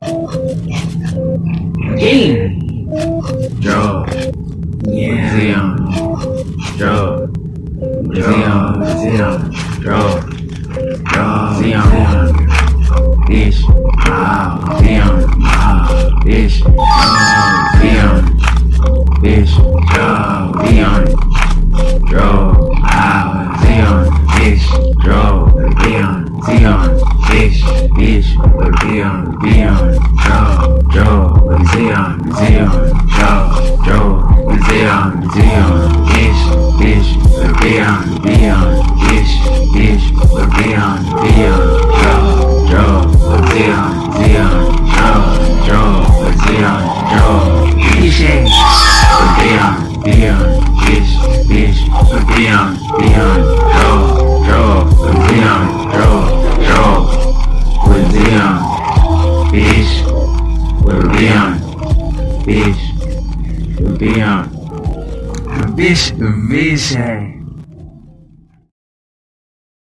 King. Joe. Yeah. Zion. Joe. Zion. Zion. Joe. Zion. Bitch. Zion. Bitch. Zion. Bitch. Zion. Joe. Zion. Bitch. Joe. Zion. Zion. Bitch. Bitch. Zion. Joe. Zion. Zion. Joe. Zion. Zion. Bitch. Bitch. Zion. Bitch. Bitch. Zion. Joe. Zion. Zion. Joe. Zion. Joe. Bitch. Zion. Bitch. Bitch. Zion. Joe. Zion. Joe. Zion. Bitch. Bitch. Bitch.